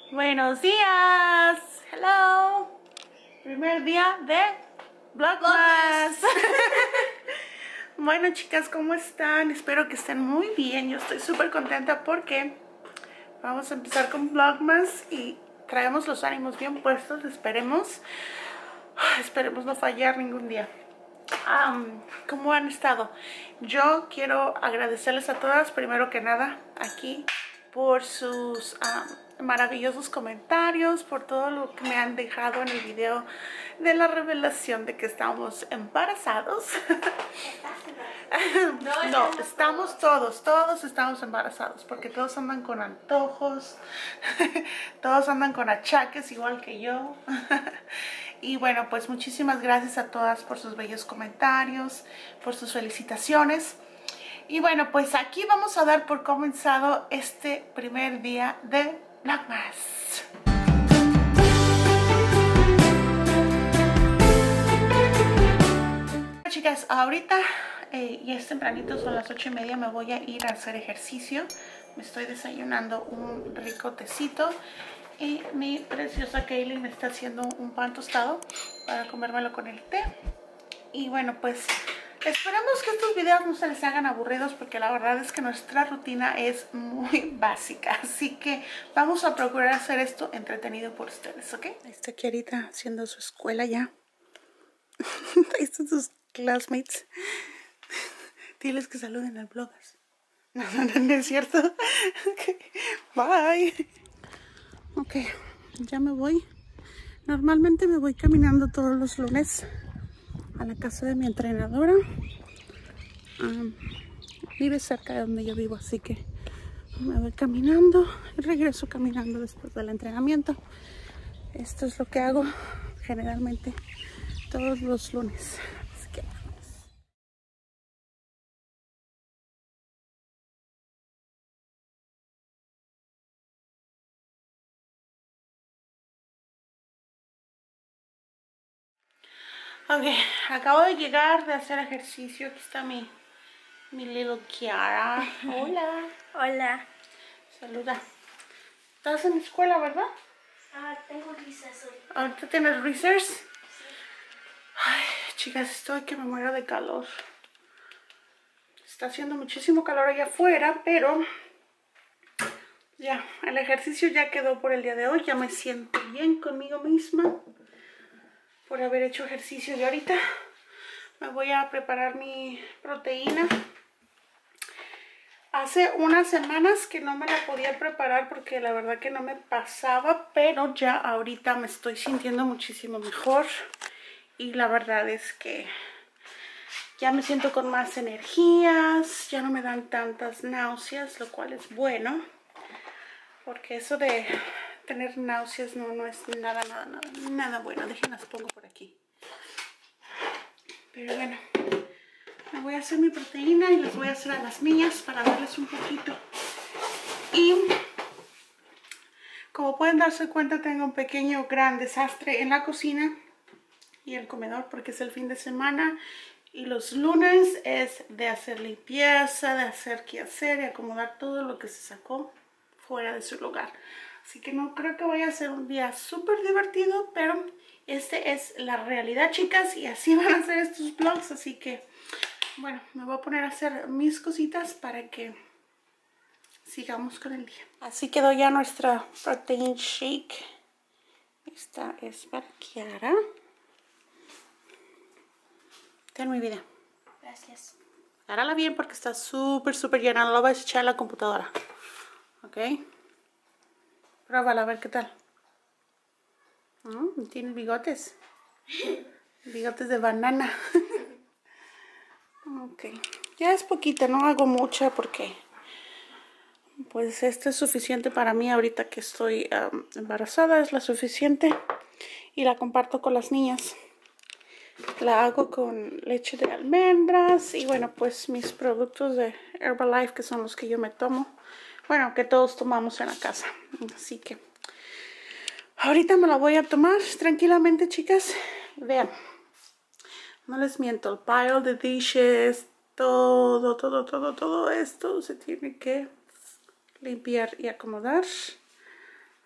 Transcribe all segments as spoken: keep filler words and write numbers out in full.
Buenos días. Hello. Primer día de Vlogmas. Bueno, chicas, ¿cómo están? Espero que estén muy bien. Yo estoy súper contenta porque vamos a empezar con Vlogmas y traemos los ánimos bien puestos. Esperemos. Esperemos no fallar ningún día. Um, ¿Cómo han estado? Yo quiero agradecerles a todas, primero que nada, aquí por sus um, maravillosos comentarios, por todo lo que me han dejado en el video de la revelación de que estamos embarazados. No, no, estamos todos, todos estamos embarazados, porque todos andan con antojos, todos andan con achaques igual que yo. Y bueno, pues muchísimas gracias a todas por sus bellos comentarios, por sus felicitaciones. Y bueno, pues aquí vamos a dar por comenzado este primer día de Vlogmas. Chicas, ahorita eh, ya es tempranito, son las ocho y media, me voy a ir a hacer ejercicio. Me estoy desayunando un rico tecito. Y mi preciosa Kaylee me está haciendo un pan tostado para comérmelo con el té. Y bueno, pues esperemos que estos videos no se les hagan aburridos, porque la verdad es que nuestra rutina es muy básica. Así que vamos a procurar hacer esto entretenido por ustedes, ¿ok? Ahí está Kiarita haciendo su escuela ya. Ahí están sus classmates. Diles que saluden al Vlogas. No, no, no, no es cierto. Okay. Bye. Ok, ya me voy. Normalmente me voy caminando todos los lunes a la casa de mi entrenadora. Um, vive cerca de donde yo vivo, así que me voy caminando y regreso caminando después del entrenamiento. Esto es lo que hago generalmente todos los lunes. Así que ok, acabo de llegar de hacer ejercicio. Aquí está mi, mi little Kiara. Hola. Hola. Saluda. Estás en la escuela, ¿verdad? Ah, tengo risas hoy. ¿Ahorita tienes recess? Sí. Ay, chicas, estoy que me muero de calor. Está haciendo muchísimo calor allá afuera, pero ya, el ejercicio ya quedó por el día de hoy. Ya me siento bien conmigo misma por haber hecho ejercicio. Y ahorita me voy a preparar mi proteína. Hace unas semanas que no me la podía preparar porque la verdad que no me pasaba, pero ya ahorita me estoy sintiendo muchísimo mejor. Y la verdad es que ya me siento con más energías, ya no me dan tantas náuseas, lo cual es bueno. Porque eso de tener náuseas no, no es nada, nada, nada, nada bueno. Déjenlas pongo por aquí. Pero bueno, me voy a hacer mi proteína y les voy a hacer a las niñas para darles un poquito. Y como pueden darse cuenta, tengo un pequeño gran desastre en la cocina y el comedor porque es el fin de semana. Y los lunes es de hacer limpieza, de hacer quehacer y acomodar todo lo que se sacó fuera de su lugar. Así que no creo que vaya a ser un día súper divertido, pero este es la realidad, chicas, y así van a ser estos vlogs. Así que, bueno, me voy a poner a hacer mis cositas para que sigamos con el día. Así quedó ya nuestra protein shake. Esta es para Kiara. Ten mi vida. Gracias. Agárrala bien porque está súper, súper llena. No la vas a echar a la computadora. Ok. Pruébala a ver qué tal. Mm, tiene bigotes. Bigotes de banana. Ok. Ya es poquita, no hago mucha porque pues esto es suficiente para mí ahorita que estoy um, embarazada. Es la suficiente. Y la comparto con las niñas. La hago con leche de almendras y bueno, pues mis productos de Herbalife, que son los que yo me tomo. Bueno, que todos tomamos en la casa. Así que ahorita me la voy a tomar tranquilamente, chicas. Vean, no les miento, el pile de dishes, todo, todo, todo, todo esto se tiene que limpiar y acomodar.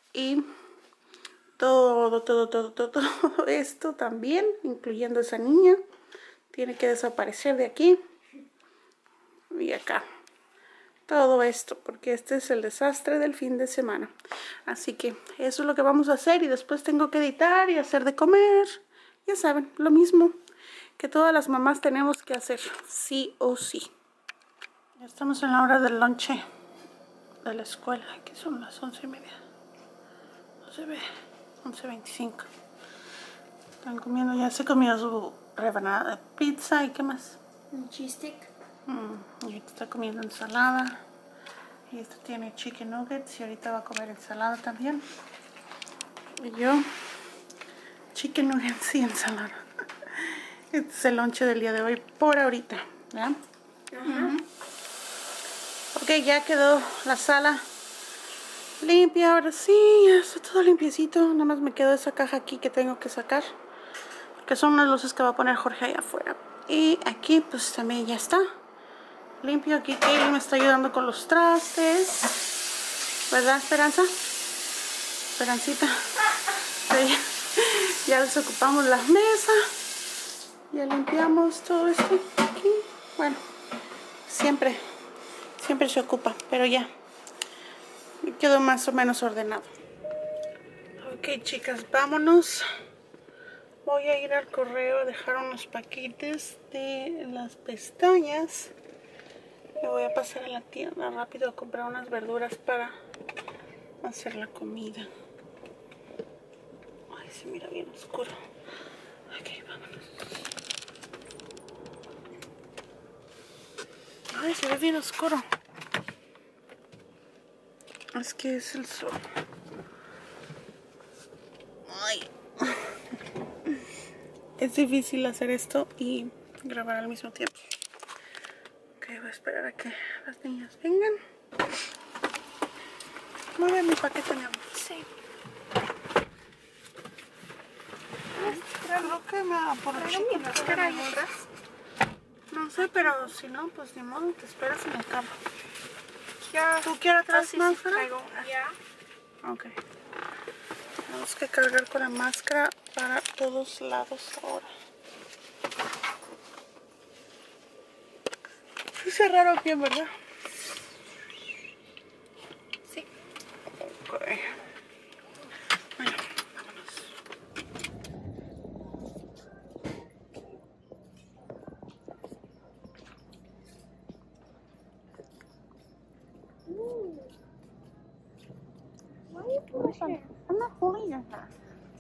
Y todo, todo, todo, todo, todo esto también, incluyendo esa niña, tiene que desaparecer de aquí y acá. Todo esto, porque este es el desastre del fin de semana. Así que eso es lo que vamos a hacer y después tengo que editar y hacer de comer. Ya saben, lo mismo que todas las mamás tenemos que hacer, sí o sí. Ya estamos en la hora del lonche de la escuela. Aquí son las once y media. No se ve, once veinticinco. Están comiendo, ya se comió su rebanada de pizza y qué más. Un cheese stick. Mm, y ahorita está comiendo ensalada. Y esto tiene chicken nuggets y ahorita va a comer ensalada también. Y yo, chicken nuggets y ensalada. Este es el lonche del día de hoy por ahorita, ¿verdad? Ajá. Ok, ya quedó la sala limpia. Ahora sí, ya está todo limpiecito. Nada más me quedó esa caja aquí que tengo que sacar, que son unas luces que va a poner Jorge allá afuera. Y aquí pues también ya está limpio. Aquí Kaylee me está ayudando con los trastes, ¿verdad, Esperanza? Esperancita. Sí. Ya desocupamos la mesa, ya limpiamos todo esto aquí. Bueno, siempre siempre se ocupa, pero ya quedó más o menos ordenado. Ok, chicas, vámonos. Voy a ir al correo a dejar unos paquetes de las pestañas. Me voy a pasar a la tienda rápido a comprar unas verduras para hacer la comida. Ay, se mira bien oscuro. Ok, vámonos. Ay, se ve bien oscuro. Es que es el sol. Ay. Es difícil hacer esto y grabar al mismo tiempo. Ok, voy a esperar a que las niñas vengan. Mueve mi paquete, mi amor. Sí. Creo que me va por aquí con la cara ahí atrás. No sé, pero si no, pues ni modo, te esperas en el carro. ¿Tú quieres atrás máscara? Ya. Ok. Tenemos que cargar con la máscara para todos lados ahora. Sí, cerraron bien, ¿verdad? Sí. Ok. Bueno, vámonos. Why are you pushing? I'm not pulling your hair.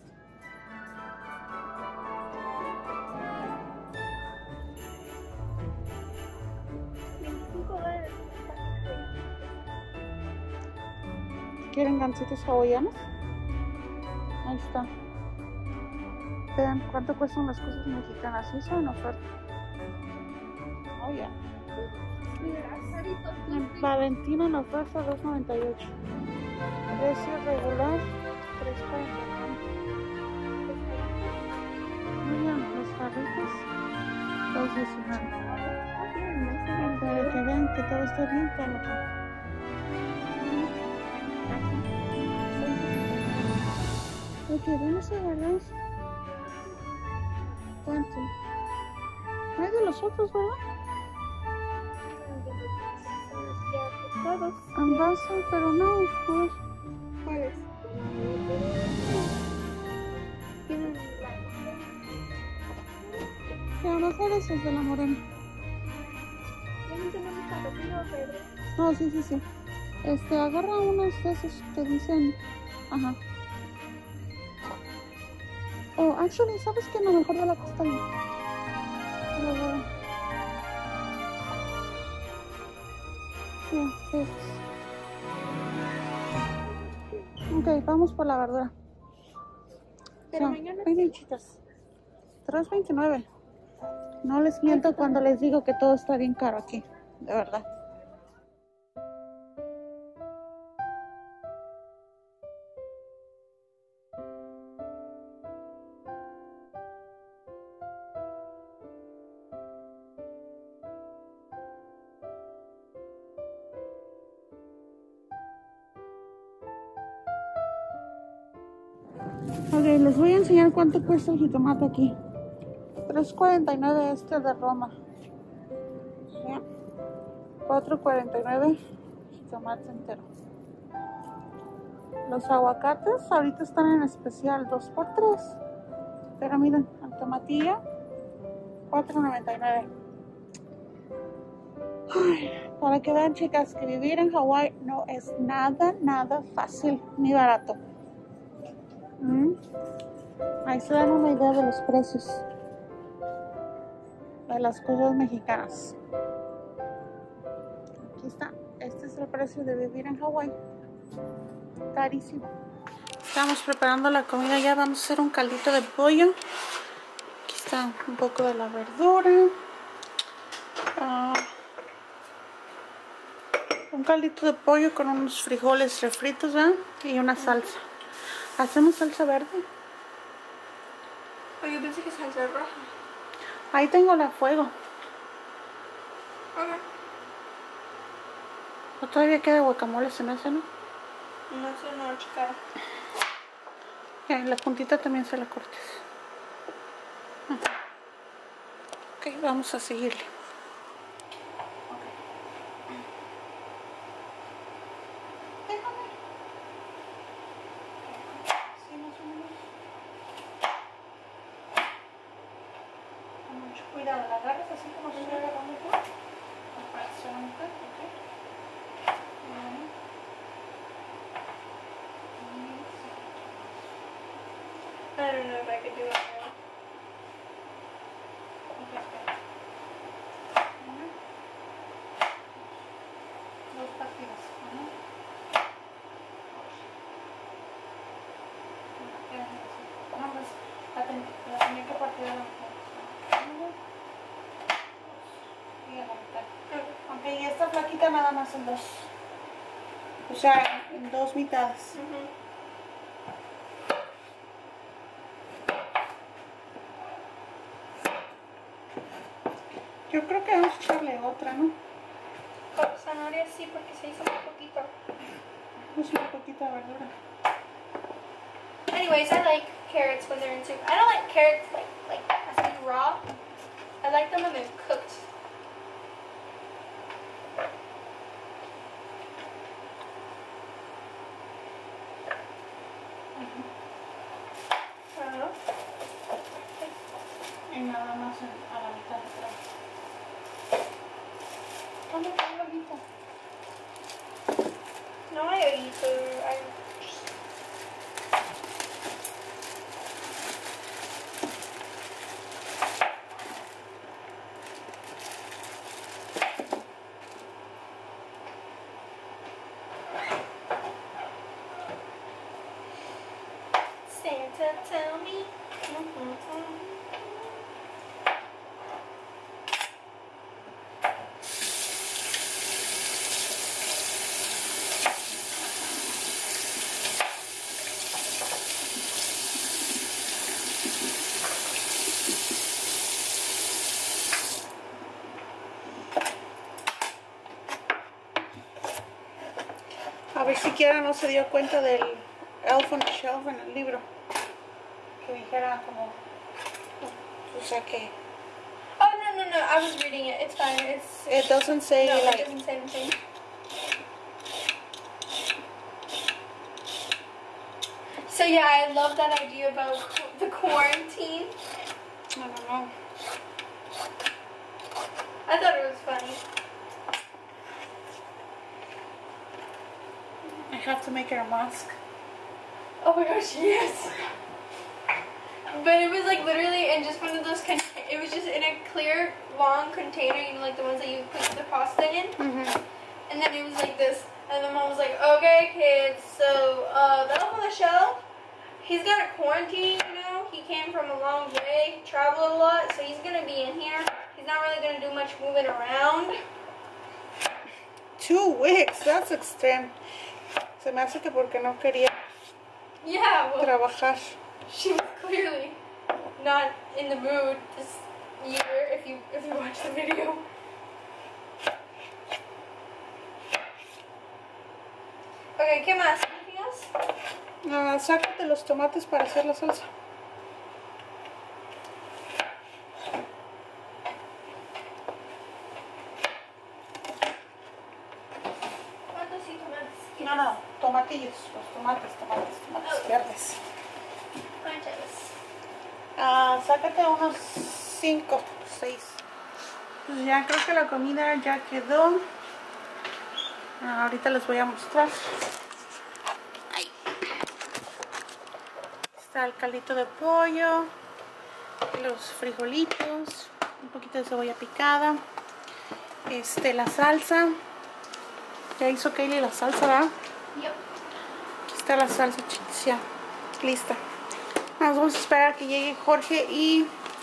veinticinco dólares. ¿Quieren gancitos hawaianos? Ahí está. Vean cuánto cuestan las cosas mexicanas. Sí, son en oferta. Oh, yeah. En Valentino en oferta dos noventa y ocho. Precio regular tres cuarenta y nueve. Miren los jarritos dos diecinueve. Para que vean que todo está bien colocado. Ok, vamos a agarrar. ¿Cuánto? No hay de los otros, ¿verdad? Todos. Ambasa, pero no. A ver. ¿Cuáles? Tienen la... Sí, a lo mejor esos de la morena. Tienen tenemos zapatilla verde. No, sí, sí, sí. Este, agarra unos de esos que dicen. Ajá. Oh, actually, ¿sabes qué? No, mejor de la castaña. Pero bueno. Sí, sí. Ok, vamos por la verdura. Pero No, mañana hay linchitas. tres veintinueve. No les miento cuando les digo que todo está bien caro aquí. De verdad. Ok, les voy a enseñar cuánto cuesta el jitomate aquí. tres cuarenta y nueve este de Roma. ¿Sí? cuatro cuarenta y nueve jitomate entero. Los aguacates ahorita están en especial, dos por tres. Pero miren, el tomatillo, cuatro noventa y nueve. Ay, para que vean, chicas, que vivir en Hawái no es nada, nada fácil ni barato. ¿Mm? Ahí se dan una idea de los precios de las cosas mexicanas. Aquí está. Este es el precio de vivir en Hawái. Carísimo. Estamos preparando la comida ya. Vamos a hacer un caldito de pollo. Aquí está un poco de la verdura. Uh, un caldito de pollo con unos frijoles refritos, ¿eh? Y una salsa. ¿Hacemos salsa verde? Oh, yo pensé que salsa roja. Ahí tengo la fuego. Ok. ¿O todavía queda guacamole? Se me hace, ¿no? No sé, no, chica. Okay, la puntita también se la cortes. Ok, vamos a seguirle. Cuidado, la agarras así como se agarra con el cuerpo. Solamente, ok. I don't know if I could do it now. Dos partidas. No, pues la, ten la tenía que partir a la mitad. Y a la mitad. Ok, y esta flaquita nada más en dos. O sea, en dos mitades. Uh-huh. Yo creo que vamos a echarle otra, ¿no? Con zanahoria sí, porque se hizo un poquito. Es una poquita verdura. Anyways, I like carrots when they're in soup. I don't like carrots like like as in raw. I like them when they're cooked. Uh-huh. Y nada más a la mitad de atrás. ¿Dónde está el ojito? No hay oído. I Santa, tell me. Mm-hmm. A ver si Kiara no se dio cuenta del Elf on the Shelf en el libro. Que dijera como... O sea que... Oh no no no! I was reading it. It's fine. It's It doesn't say no, like... it doesn't say anything. So yeah, I love that idea about the quarantine. I don't know. I thought it was funny. I have to make her a mask. Oh my gosh, yes. But it was like literally in just one of those, con it was just in a clear, long container, you know, like the ones that you put the pasta in. Mm-hmm. And then it was like this. And the mom was like, okay, kids, so uh, the Elf on the Shelf, he's got a quarantine, you know. He came from a long way, traveled a lot, so he's going to be in here. He's not really going to do much moving around. Two weeks, that's extreme. Se me hace que porque no quería Yeah, well, trabajar. she was clearly not in the mood this year, if you if you watch the video. Okay, ¿qué más? Anything else? tomatoes? Ah, sácate los tomates para hacer la salsa. ¿Cuántos y tomates? No, no, tomatillos, los tomates, tomates, tomates Oh. verdes. ¿Cuántos? Ah, sácate unos cinco, seis. Pues ya creo que la comida ya quedó. Ah, ahorita les voy a mostrar. Ahí. Está el caldito de pollo, los frijolitos, un poquito de cebolla picada, este, la salsa. Ya hizo Kaylee la salsa, ¿verdad? Yep. Aquí está la salsa, chicos, ya lista. Nos vamos a esperar a que llegue Jorge y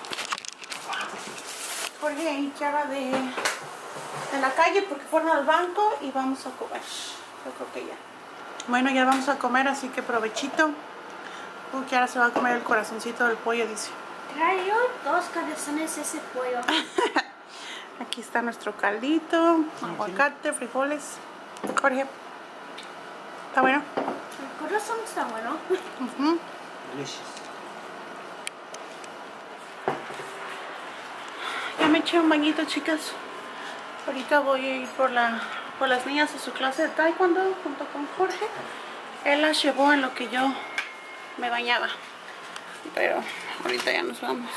Jorge y Kiara de, de la calle porque fueron al banco y vamos a comer. Yo creo que ya. Bueno, ya vamos a comer, así que provechito. Uh, Kiara se va a comer el corazoncito del pollo, dice. Traigo dos corazones ese pollo. Aquí está nuestro caldito, aguacate, frijoles. Jorge, ¿está bueno? El corazón está bueno. Uh-huh. Delicious. Ya me eché un bañito, chicas. Ahorita voy a ir por, la, por las niñas a su clase de taekwondo junto con Jorge. Él las llevó en lo que yo me bañaba. Pero ahorita ya nos vamos.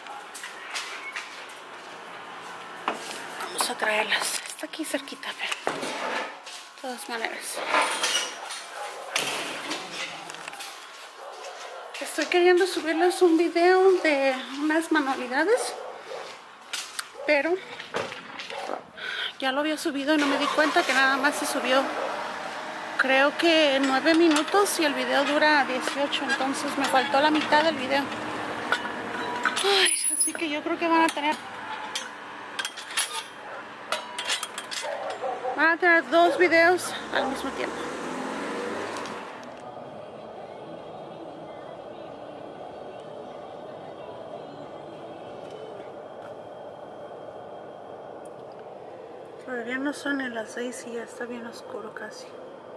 Vamos a traerlas. Está aquí cerquita, pero de todas maneras. Estoy queriendo subirles un video de unas manualidades, pero ya lo había subido y no me di cuenta que nada más se subió, creo que nueve minutos y el video dura dieciocho, entonces me faltó la mitad del video. Ay, así que yo creo que van a tener van a tener dos videos al mismo tiempo. Todavía no son en las seis y ya está bien oscuro casi.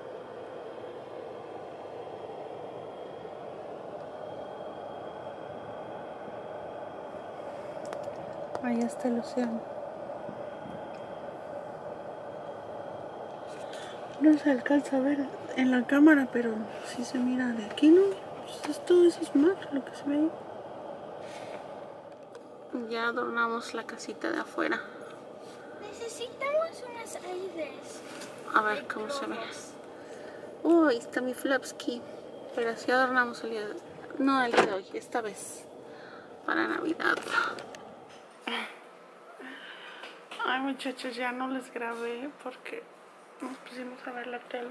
Ahí está el océano. No se alcanza a ver en la cámara, pero sí se mira de aquí, ¿no? Pues es todo eso es mar, lo que se ve ahí. Ya adornamos la casita de afuera. Necesitamos unas aires. A ver cómo se ve. Uh, ahí está mi Flapsky. Pero así adornamos el día de... No el día de hoy, esta vez. Para Navidad. Ay, muchachos, ya no les grabé porque nos pusimos a ver la tele.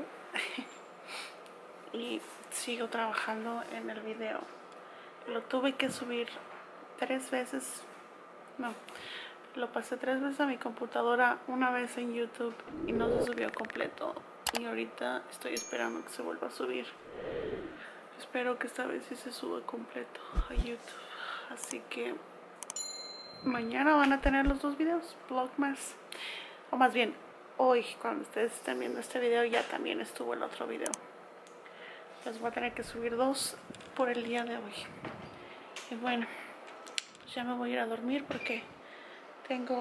Y sigo trabajando en el video. Lo tuve que subir tres veces. No. Lo pasé tres veces a mi computadora, una vez en YouTube y no se subió completo. Y ahorita estoy esperando que se vuelva a subir. Espero que esta vez sí se suba completo a YouTube. Así que mañana van a tener los dos videos, Vlogmas. O más bien, hoy, cuando ustedes estén viendo este video, ya también estuvo el otro video. Les voy a tener que subir dos por el día de hoy. Y bueno, pues ya me voy a ir a dormir porque tengo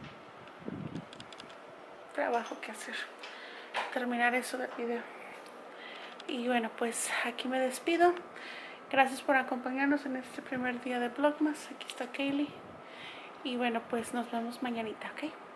trabajo que hacer, terminar eso del video. Y bueno, pues aquí me despido. Gracias por acompañarnos en este primer día de Vlogmas. Aquí está Kaylee. Y bueno, pues nos vemos mañanita, ¿ok?